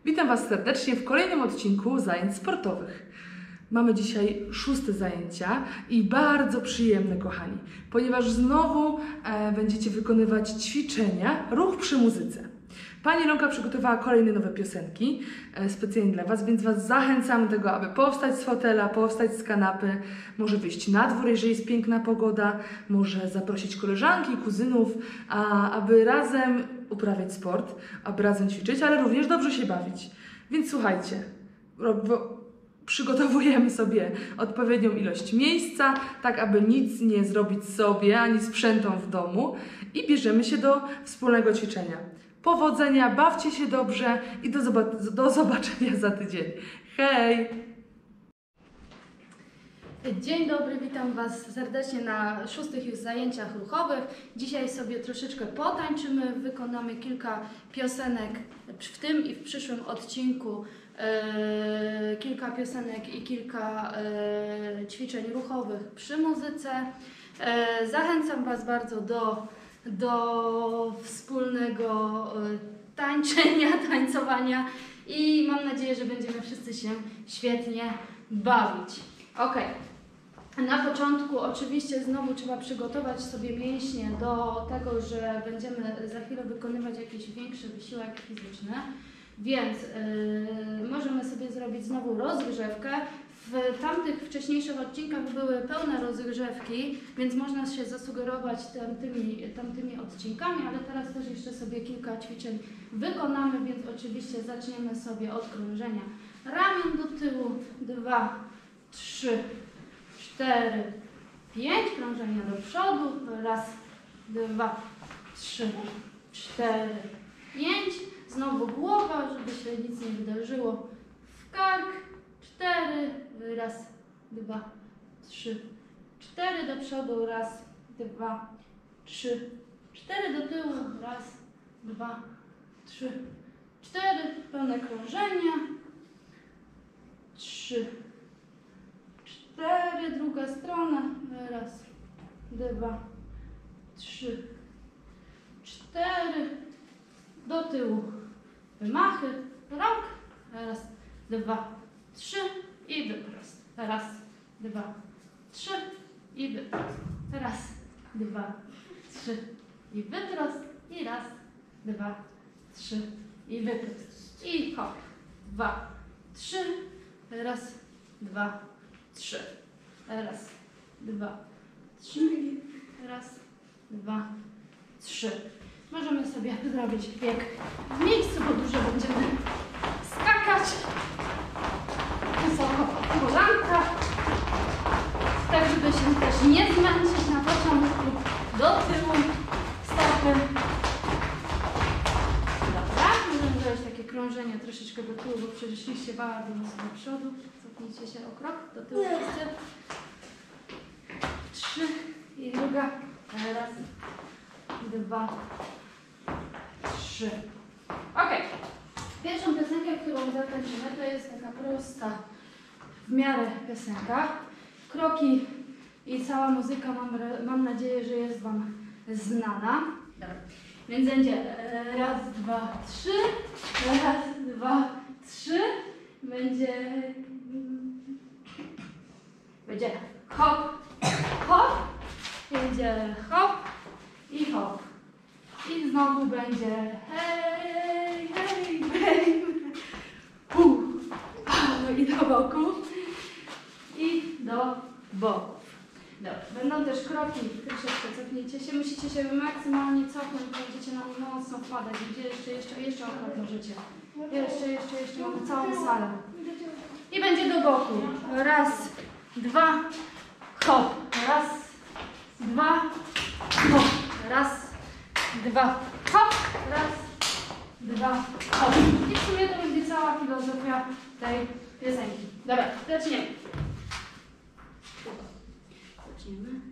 Witam Was serdecznie w kolejnym odcinku zajęć sportowych. Mamy dzisiaj 6. zajęcia i bardzo przyjemne, kochani, ponieważ znowu będziecie wykonywać ćwiczenia, ruch przy muzyce. Pani Lonka przygotowała kolejne nowe piosenki specjalnie dla Was, więc Was zachęcam do tego, aby powstać z fotela, powstać z kanapy, może wyjść na dwór, jeżeli jest piękna pogoda, może zaprosić koleżanki, kuzynów, aby razem uprawiać sport, aby razem ćwiczyć, ale również dobrze się bawić. Więc słuchajcie, przygotowujemy sobie odpowiednią ilość miejsca, tak aby nic nie zrobić sobie, ani sprzętom w domu i bierzemy się do wspólnego ćwiczenia. Powodzenia, bawcie się dobrze i do zobaczenia za tydzień. Hej! Dzień dobry, witam Was serdecznie na 6. już zajęciach ruchowych. Dzisiaj sobie troszeczkę potańczymy, wykonamy kilka piosenek w tym i w przyszłym odcinku. Kilka piosenek i kilka ćwiczeń ruchowych przy muzyce. Zachęcam Was bardzo do wspólnego tańczenia, tańcowania i mam nadzieję, że będziemy wszyscy się świetnie bawić. Ok. Na początku oczywiście znowu trzeba przygotować sobie mięśnie do tego, że będziemy za chwilę wykonywać jakiś większy wysiłek fizyczny, więc możemy sobie zrobić znowu rozgrzewkę. W tamtych wcześniejszych odcinkach były pełne rozgrzewki, więc można się zasugerować tamtymi odcinkami, ale teraz też jeszcze sobie kilka ćwiczeń wykonamy, więc oczywiście zaczniemy sobie od krążenia ramion do tyłu, 2, 3, 4, 5, krążenia do przodu, raz, 2, 3, 4, 5, znowu głowa, żeby się nic nie wydarzyło, w kark, 4, raz, 2, 3, 4 do przodu, raz, 2, 3, 4 do tyłu, raz, 2, 3, 4, pełne krążenia, 3, 4, druga strona, raz, 2, 3, 4, do tyłu, wymachy, rąk, raz, 2, 3 i wyprost, raz, 2, 3 i wyprost, raz, 2, 3 i wyprost i raz, 2, 3 i wyprost i hop, 2, 3, raz, 2, 3, raz, 2, 3, raz, 2, 3. Możemy sobie zrobić bieg w miejscu, bo dużo będziemy skakać. Wysoko kolanka, tak żeby się też nie zmęczyć na początku, do tyłu, stopy. Dobra, możemy zrobić takie krążenie troszeczkę do tyłu, bo przeszliście bardzo mocno do przodu. Cofnijcie się o krok, do tyłu wszyscy. 3 i druga, raz, 2, 3. Ok. Pierwszą piosenkę, którą zatańczymy, to jest taka prosta w miarę piosenka. Kroki i cała muzyka mam nadzieję, że jest Wam znana. Dobra. Więc będzie raz, 2, 3, raz, 2, 3. Będzie hop, hop, będzie hop i hop. I znowu będzie hej, hej, hej, i do boku, i do boków. Dobra, będą też kroki, troszeczkę cofnijcie się, musicie się maksymalnie cofnąć, będziecie na nie mocno wpadać, gdzie jeszcze o krok możecie. Jeszcze, mamy całą salę. I będzie do boku. Raz, 2, hop, raz, 2, hop, raz, 2, hop, raz, 2, hop. I w sumie to będzie cała filozofia tej piosenki. Dobra, zaczniemy.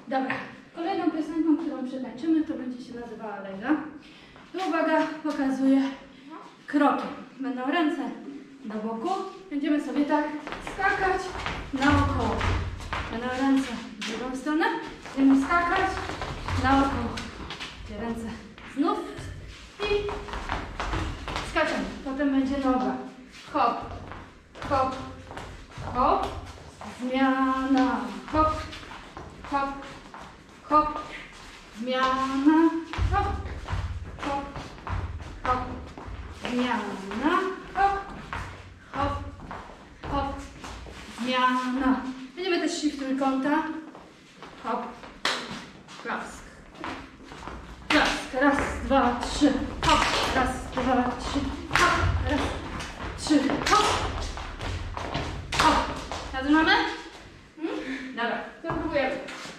Dobra, kolejną piosenką, którą przetańczymy, to będzie się nazywała Lega. I uwaga, pokazuję kroki. Będą ręce do boku. Będziemy sobie tak skakać naokoło. Będą ręce w drugą stronę. Będziemy skakać naokoło. Gdzie ręce znów i skaczemy. Potem będzie noga. Hop, hop, hop. Zmiana. Hop, hop, hop. Zmiana. Hop, hop, hop. Zmiana. Hop, hop, hop. Zmiana. Będziemy też szli w trójkąta. Hop. Klask. Klask. Raz, dwa, trzy. Hop. Raz, dwa, trzy. Hop. Raz, trzy. Hop. Hop. Razem mamy? Dobra, to próbujemy.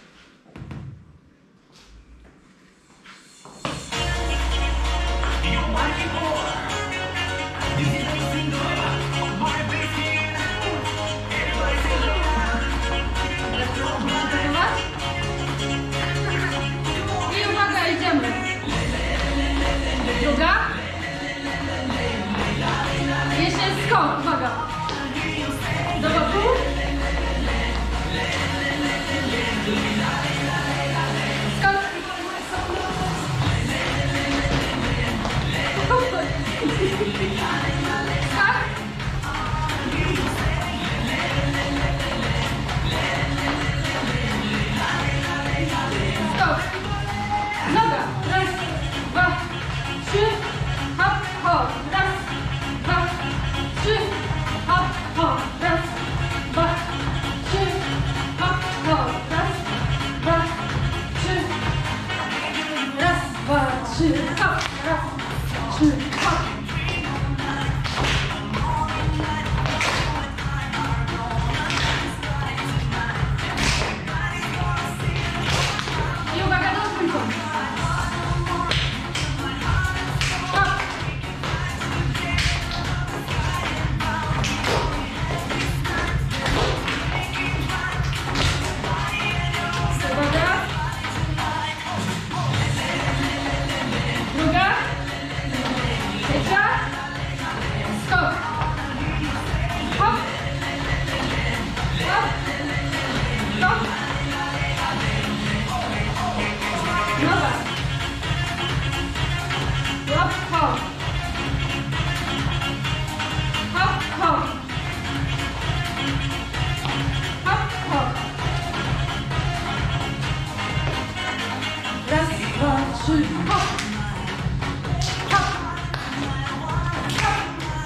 I uwaga, idziemy. Druga. Jeszcze skok, uwaga. Do boku. Skok. Skok. Skok. Noga. Raz, dwa, trzy. Hop, hop. Raz, dwa, trzy. Hop, hop. Raz, dwa, trzy. Hop, hop. Raz, dwa, trzy. Raz, dwa, trzy. Hop. Raz, trzy. Hop. I uwaga, do trójkąta. Hop. Uwaga. Druga. Trzecia. Skok. Hop. Hop. Skok. Noga. Hop, hop. Hop, hop. Hop, hop. Raz, dwa, trzy, hop. Hop. Hop.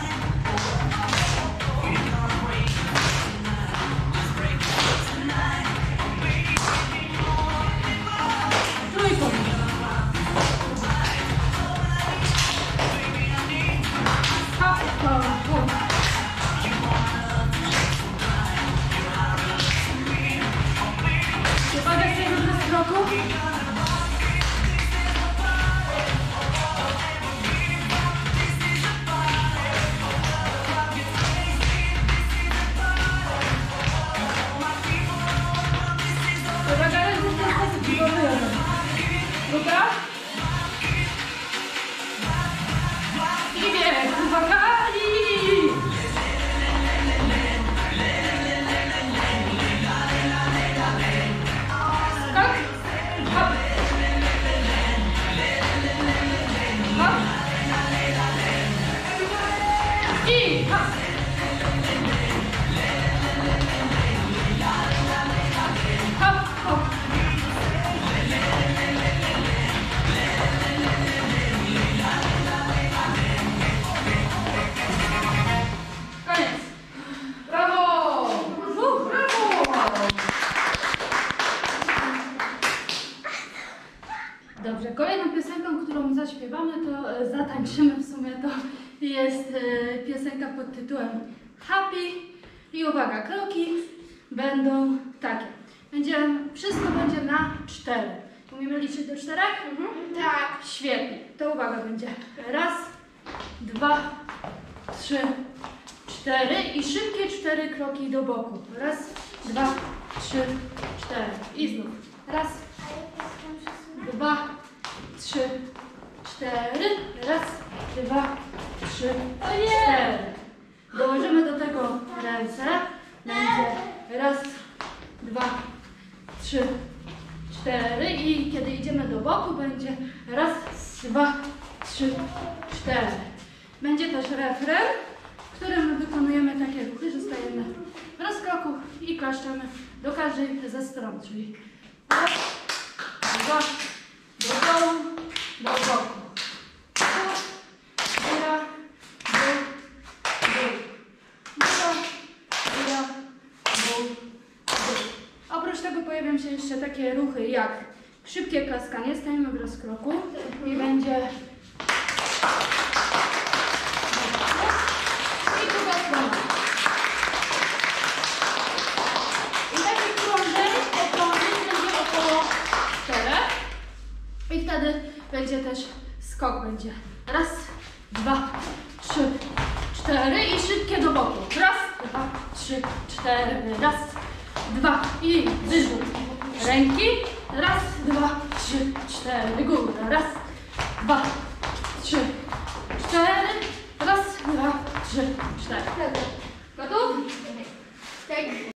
Trójkąt. Hop, hop, hop. Uwaga, chcemy bez kroku. Uwaga, ręce w ten sposób wykonujemy. Druga. I bieg. Uwaga. I... Skok. Hop. Hop. I hop. Hop, hop. Koniec. Brawo! Brawo! Dobrze, kolejną piosenką, którą zaśpiewamy, to zatańczymy w sumie, to jest piosenka pod tytułem Happy. I uwaga, kroki będą takie. Wszystko będzie na 4. Umiemy liczyć do 4? Tak. Świetnie. To uwaga, będzie raz, dwa, trzy, 4 i szybkie 4 kroki do boku. Raz, dwa, trzy, 4. I znów. Raz, dwa, trzy, cztery. Raz, dwa, trzy, cztery. Dołożymy do tego ręce. Będzie raz, dwa, trzy, cztery. I kiedy idziemy do boku, będzie raz, dwa, trzy, cztery. Będzie też refren, w którym wykonujemy takie ruchy, że stajemy w rozkroku i klaszczemy do każdej ze stron, czyli raz, dwa, do dołu, do boku. Góra, dół, dół. Góra, góra, dół, dół. Oprócz tego pojawią się jeszcze takie ruchy jak szybkie klaskanie. Stajemy w rozkroku i będzie i druga strona. I taki krążek będzie około 4. I wtedy będzie też skok. Będzie raz, dwa, trzy, cztery i szybkie do boku. Raz, dwa, trzy, cztery. Raz, dwa i wyrzut ręki. Raz, dwa, trzy, cztery. Góra. Raz, dwa, trzy, cztery. Raz, dwa, trzy, cztery. Gotów? Tak.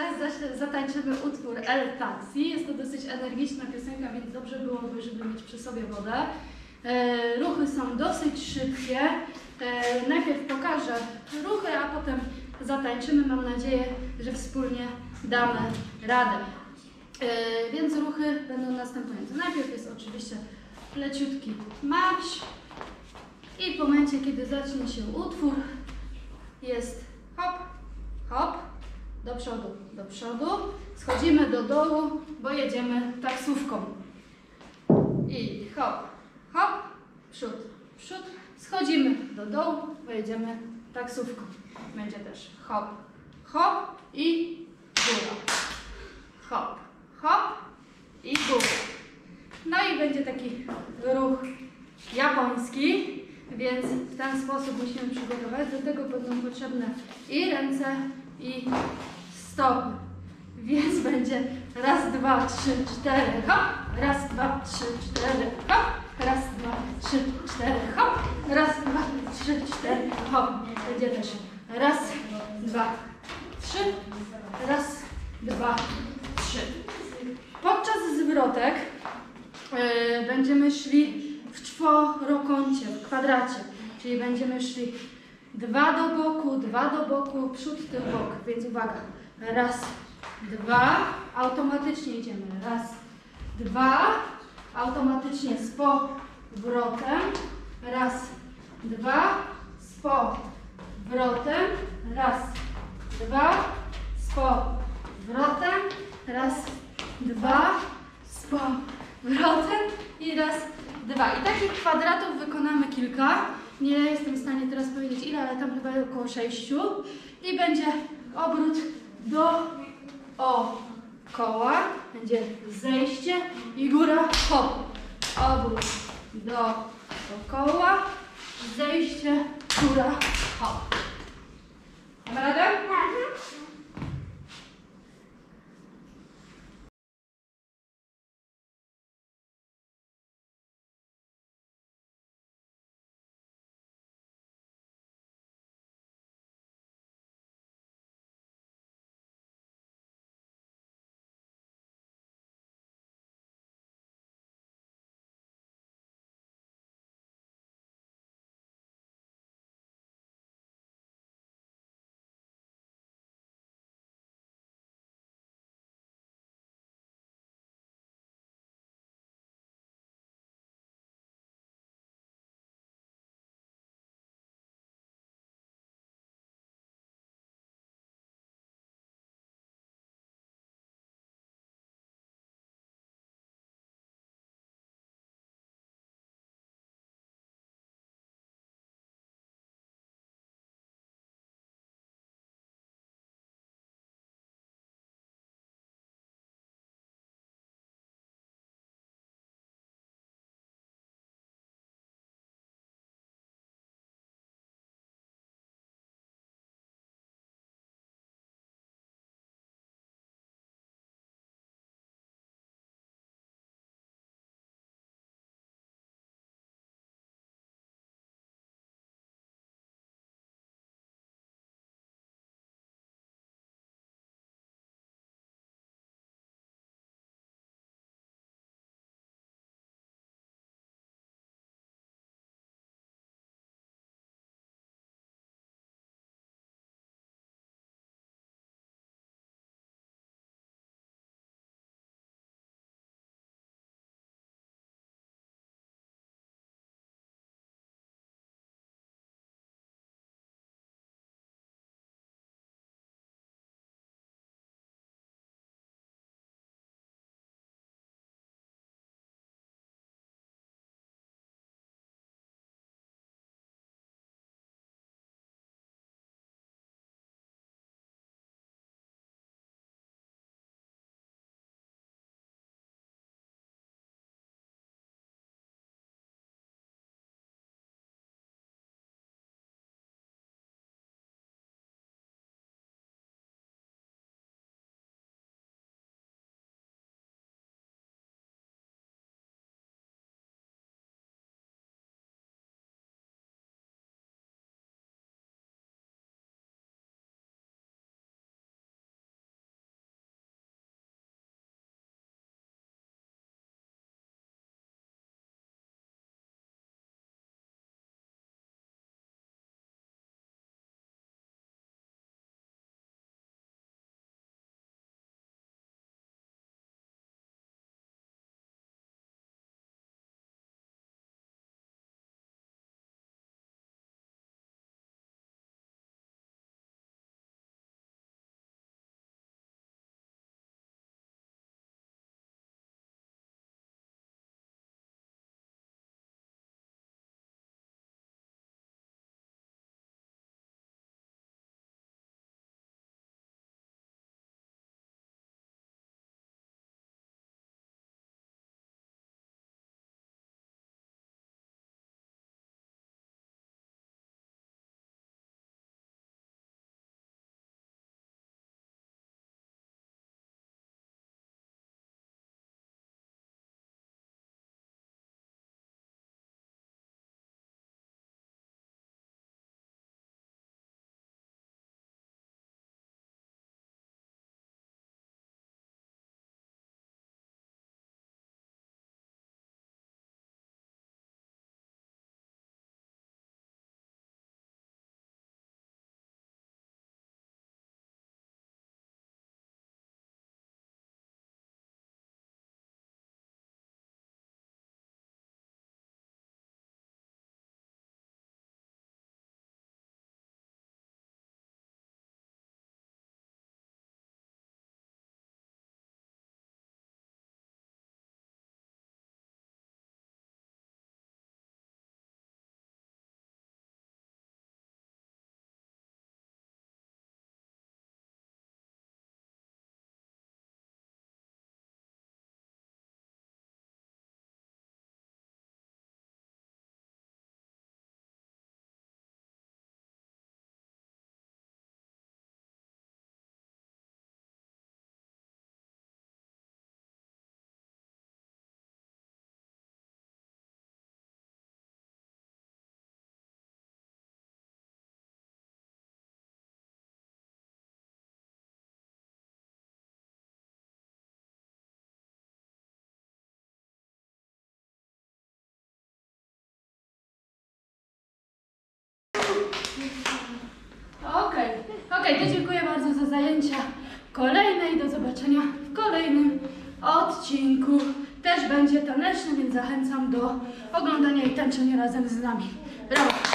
teraz zatańczymy utwór El Taxi. Jest to dosyć energiczna piosenka, więc dobrze byłoby, żeby mieć przy sobie wodę. Ruchy są dosyć szybkie. Najpierw pokażę ruchy, a potem zatańczymy. Mam nadzieję, że wspólnie damy radę. Więc ruchy będą następujące. Najpierw jest oczywiście leciutki marsz i w momencie, kiedy zacznie się utwór, jest hop, hop, do przodu, schodzimy do dołu, bo jedziemy taksówką. I hop, hop, przód, przód, schodzimy do dołu, bo jedziemy taksówką. Będzie też hop, hop i góra. Hop, hop i góra. No i będzie taki ruch japoński, więc w ten sposób musimy przygotować. Do tego będą potrzebne i ręce, i stopy. Więc będzie raz, dwa, trzy, cztery, hop, raz, dwa, trzy, cztery, hop, raz, dwa, trzy, cztery, hop, raz, dwa, trzy, cztery, hop. Będzie też raz, dwa, trzy, raz, dwa, trzy. Podczas zwrotek będziemy szli w czworokącie, w kwadracie, czyli będziemy szli dwa do boku, przód, tył, bok, więc uwaga, raz, dwa, automatycznie idziemy, raz, dwa, automatycznie z powrotem, raz, dwa, z powrotem, raz, dwa, z powrotem, raz, dwa, z powrotem i raz, dwa. I takich kwadratów wykonamy kilka. Nie jestem w stanie teraz powiedzieć ile, ale tam chyba około 6. I będzie obrót dookoła. Będzie zejście i góra, hop. Obrót dookoła, zejście, góra, hop. Mamy radę? Tak. Okej, to dziękuję bardzo za zajęcia kolejne i do zobaczenia w kolejnym odcinku. Też będzie taneczny, więc zachęcam do oglądania i tańczenia razem z nami. Brawo!